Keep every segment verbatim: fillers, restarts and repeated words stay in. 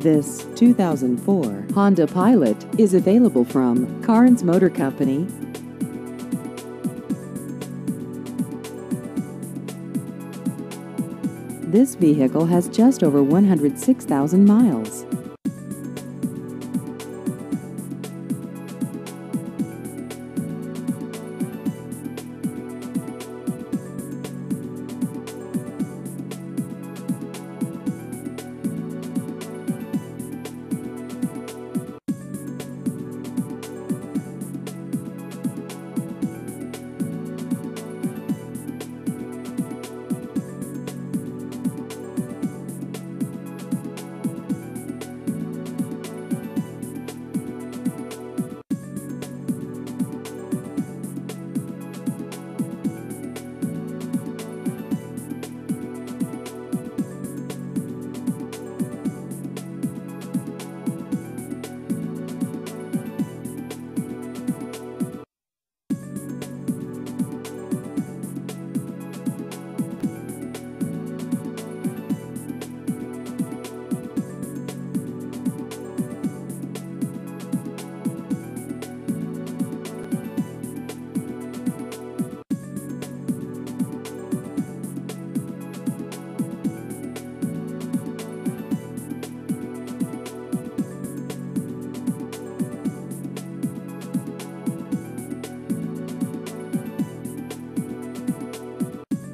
This two thousand four Honda Pilot is available from Carnes Motor Company. This vehicle has just over one hundred six thousand miles.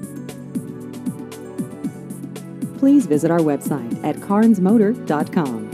Please visit our website at carnes motor dot com.